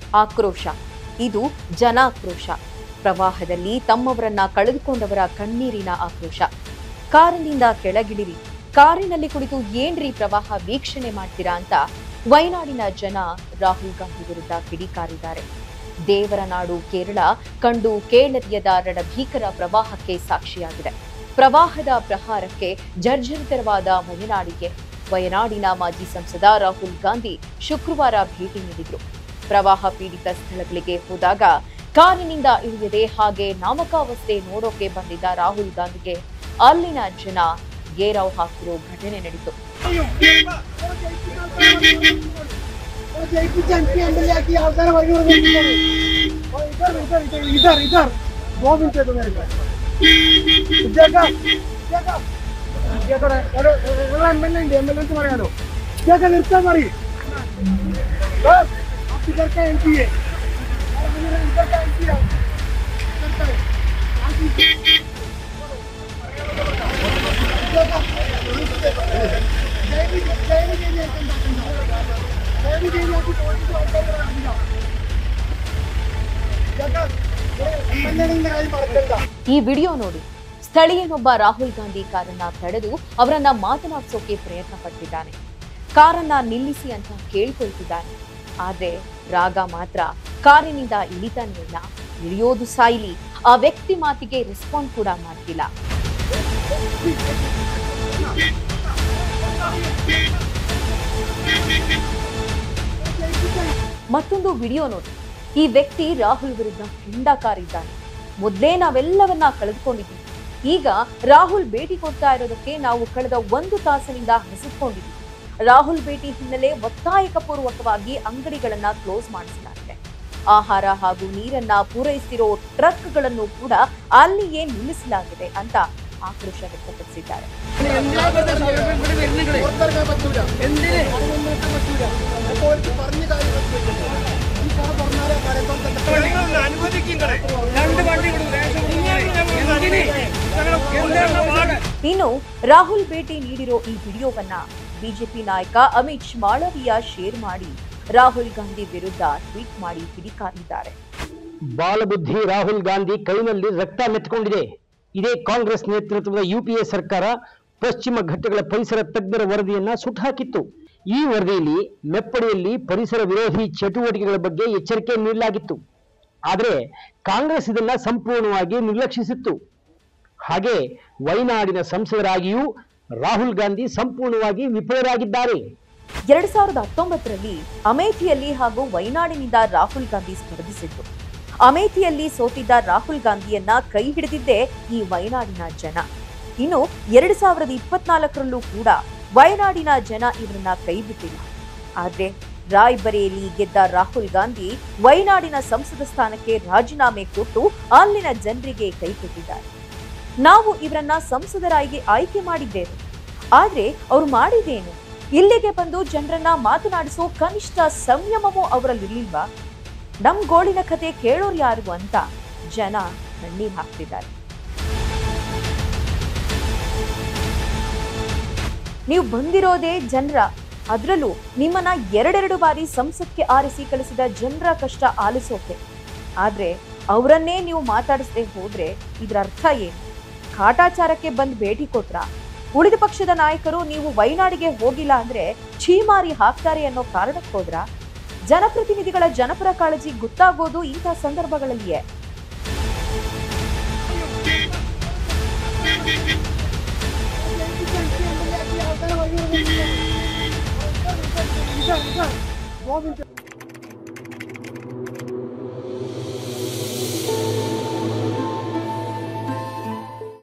ಆಕ್ರೋಶ, ಇದು ಜನಾಕ್ರೋಶ. ಪ್ರವಾಹದಲ್ಲಿ ತಮ್ಮವರನ್ನ ಕಳೆದುಕೊಂಡವರ ಕಣ್ಣೀರಿನ ಆಕ್ರೋಶ. ಕಾರಿನಿಂದ ಕೆಳಗಿಳಿರಿ, ಕಾರಿನಲ್ಲಿ ಕುಳಿತು ಏನ್ರಿ ಪ್ರವಾಹ ವೀಕ್ಷಣೆ ಮಾಡ್ತೀರಾ ಅಂತ ವಯನಾಡಿನ ಜನ ರಾಹುಲ್ ಗಾಂಧಿ ವಿರುದ್ಧ ಕಿಡಿಕಾರಿದ್ದಾರೆ. ದೇವರ ನಾಡು ಕೇರಳ ಕಂಡು ಕೇಳರಿಯದ ರಣಭೀಕರ ಪ್ರವಾಹಕ್ಕೆ ಸಾಕ್ಷಿಯಾಗಿದೆ. ಪ್ರವಾಹದ ಪ್ರಹಾರಕ್ಕೆ ಜರ್ಜರಿತರವಾದ ವಯನಾಡಿನ ಮಾಜಿ ಸಂಸದ ರಾಹುಲ್ ಗಾಂಧಿ ಶುಕ್ರವಾರ ಭೇಟಿ ನೀಡಿದರು. ಪ್ರವಾಹ ಪೀಡಿತ ಸ್ಥಳಗಳಿಗೆ ಹೋದಾಗ ಕಾರಿನಿಂದ ಇಳಿಯದೆ ಹಾಗೆ ನಾಮಕಾವಸ್ಥೆ ನೋಡೋಕೆ ಬಂದಿದ್ದ ರಾಹುಲ್ ಗಾಂಧಿಗೆ ಅಲ್ಲಿನ ಜನ ಗೇರಾವ್ ಹಾಕಿರೋ ಘಟನೆ ನಡೆಯಿತು. ಈ ವಿಡಿಯೋ ನೋಡಿ, ಸ್ಥಳೀಯನೊಬ್ಬ ರಾಹುಲ್ ಗಾಂಧಿ ಕಾರನ್ನ ತಡೆದು ಅವರನ್ನ ಮಾತನಾಡಿಸೋಕೆ ಪ್ರಯತ್ನ ಪಟ್ಟಿದ್ದಾನೆ. ಕಾರನ್ನ ನಿಲ್ಲಿಸಿ ಅಂತ ಕೇಳಿಕೊಳ್ತಿದ್ದಾನೆ. ಆದ್ರೆ ರಾಗ ಮಾತ್ರ ಕಾರಿನಿಂದ ಇಳಿತಾನೆ ಇಲ್ಲ. ಇಳಿಯೋದು ಸಾಯಿಲಿ, ಆ ವ್ಯಕ್ತಿ ಮಾತಿಗೆ ರೆಸ್ಪಾಂಡ್ ಕೂಡ ಮಾಡ್ತಿಲ್ಲ. ಮತ್ತೊಂದು ವಿಡಿಯೋ ನೋಡಿ, ಈ ವ್ಯಕ್ತಿ ರಾಹುಲ್ ವಿರುದ್ಧ ಕೆಂಡಕಾರಿದ್ದಾನೆ. ಮೊದಲೇ ನಾವೆಲ್ಲವನ್ನ ಕಳೆದುಕೊಂಡಿದ್ದೀವಿ. ಈಗ ರಾಹುಲ್ ಭೇಟಿ ಕೊಡ್ತಾ ಇರೋದಕ್ಕೆ ನಾವು ಕಳೆದ 1 ತಾಸಿನಿಂದ ಹಸಿಕೊಂಡಿದ್ದೀವಿ. ರಾಹುಲ್ ಭೇಟಿ ಹಿನ್ನೆಲೆ ಒತ್ತಾಯಪೂರ್ವಕವಾಗಿ ಅಂಗಡಿಗಳನ್ನ ಕ್ಲೋಸ್ ಮಾಡಿಸಲಾಗಿದೆ. ಆಹಾರ ಹಾಗೂ ನೀರನ್ನ ಪೂರೈಸಿರೋ ಟ್ರಕ್ಗಳನ್ನು ಕೂಡ ಅಲ್ಲಿಯೇ ನಿಲ್ಲಿಸಲಾಗಿದೆ ಅಂತ ಆಕ್ರೋಶ ವ್ಯಕ್ತಪಡಿಸಿದ್ದಾರೆ. ಇನ್ನು ರಾಹುಲ್ ಭೇಟಿ ನೀಡಿರೋ ಈ ವಿಡಿಯೋವನ್ನ ಬಿಜೆಪಿ ನಾಯಕ ಅಮಿತ್ ಮಾಳವಿಯಾ ಶೇರ್ ಮಾಡಿ ರಾಹುಲ್ ಗಾಂಧಿ ವಿರುದ್ಧ ಟ್ವೀಟ್ ಮಾಡಿ ಕಿಡಿಕಾರಿದ್ದಾರೆ. ಬಾಲಬುದ್ಧಿ ರಾಹುಲ್ ಗಾಂಧಿ ಕೈನಲ್ಲಿ ರಕ್ತ ಮೆತ್ತಿಕೊಂಡಿದೆ. ಇದೇ ಕಾಂಗ್ರೆಸ್ ನೇತೃತ್ವದ ಯುಪಿಎ ಸರ್ಕಾರ ಪಶ್ಚಿಮ ಘಟ್ಟಗಳ ಪರಿಸರ ತಜ್ಞರ ವರದಿಯನ್ನ ಸುಟ್ಟುಹಾಕಿತ್ತು. ಈ ವರದಿಯಲ್ಲಿ ಮೆಪ್ಪಡಿಯಲ್ಲಿ ಪರಿಸರ ವಿರೋಧಿ ಚಟುವಟಿಕೆಗಳ ಬಗ್ಗೆ ಎಚ್ಚರಿಕೆ ನೀಡಲಾಗಿತ್ತು. ಆದರೆ ಕಾಂಗ್ರೆಸ್ ಇದನ್ನ ಸಂಪೂರ್ಣವಾಗಿ ನಿರ್ಲಕ್ಷಿಸಿತ್ತು. ಹಾಗೆ ವಯನಾಡಿನ ಸಂಸದರಾಗಿಯೂ ರಾಹುಲ್ ಗಾಂಧಿ ಸಂಪೂರ್ಣವಾಗಿ ವಿಫಲರಾಗಿದ್ದಾರೆ. 2019ರಲ್ಲಿ ಅಮೇಥಿಯಲ್ಲಿ ಹಾಗೂ ವಯನಾಡಿನಿಂದ ರಾಹುಲ್ ಗಾಂಧಿ ಸ್ಪರ್ಧಿಸಿದ್ರು. ಅಮೇಥಿಯಲ್ಲಿ ಸೋತಿದ್ದ ರಾಹುಲ್ ಗಾಂಧಿಯನ್ನ ಕೈ ಹಿಡಿದಿದ್ದೇ ಈ ವಯನಾಡಿನ ಜನ. ಇನ್ನು 2024ರಲ್ಲೂ ಕೂಡ ವಯನಾಡಿನ ಜನ ಇವರನ್ನ ಕೈ ಬಿಟ್ಟಿಲ್ಲ. ಆದ್ರೆ ರಾಯ್ಬರೇಲಿ ಗೆದ್ದ ರಾಹುಲ್ ಗಾಂಧಿ ವಯನಾಡಿನ ಸಂಸದ ಸ್ಥಾನಕ್ಕೆ ರಾಜೀನಾಮೆ ಕೊಟ್ಟು ಅಲ್ಲಿನ ಜನರಿಗೆ ಕೈ ಕೊಟ್ಟಿದ್ದಾರೆ. ನಾವು ಇವರನ್ನ ಸಂಸದರಾಗಿ ಆಯ್ಕೆ ಮಾಡಿದ್ದೇವೆ. ಆದ್ರೆ ಅವ್ರು ಮಾಡಿದೇನು? ಇಲ್ಲಿಗೆ ಬಂದು ಜನರನ್ನ ಮಾತನಾಡಿಸೋ ಕನಿಷ್ಠ ಸಂಯಮವೂ ಅವರಲ್ಲಿರ್ಲಿಲ್ವಾ? ನಮ್ ಗೋಳಿನ ಕತೆ ಕೇಳೋರು ಯಾರು ಅಂತ ಜನ ಕಣ್ಣೀರ್ ಹಾಕ್ತಿದ್ದಾರೆ. ನೀವು ಬಂದಿರೋದೇ ಜನರ, ಅದ್ರಲ್ಲೂ ನಿಮ್ಮನ್ನ 2 ಬಾರಿ ಸಂಸತ್ಗೆ ಆರಿಸಿ ಕಳಿಸಿದ ಜನರ ಕಷ್ಟ ಆಲಿಸೋಕೆ. ಆದ್ರೆ ಅವರನ್ನೇ ನೀವು ಮಾತಾಡಿಸದೆ ಹೋದ್ರೆ ಇದರ ಅರ್ಥ ಏನು? ಕಾಟಾಚಾರಕ್ಕೆ ಬಂದು ಭೇಟಿ ಕೊಟ್ರ? ಉಳಿದ ಪಕ್ಷದ ನಾಯಕರು ನೀವು ವಯನಾಡಿಗೆ ಹೋಗಿಲ್ಲ ಅಂದ್ರೆ ಛೀಮಾರಿ ಹಾಕ್ತಾರೆ ಅನ್ನೋ ಕಾರಣಕ್ಕೆ ಹೋದ್ರ? ಜನಪ್ರತಿನಿಧಿಗಳ ಜನಪರ ಕಾಳಜಿ ಗೊತ್ತಾಗೋದು ಇಂಥ ಸಂದರ್ಭಗಳಲ್ಲಿಯೇ.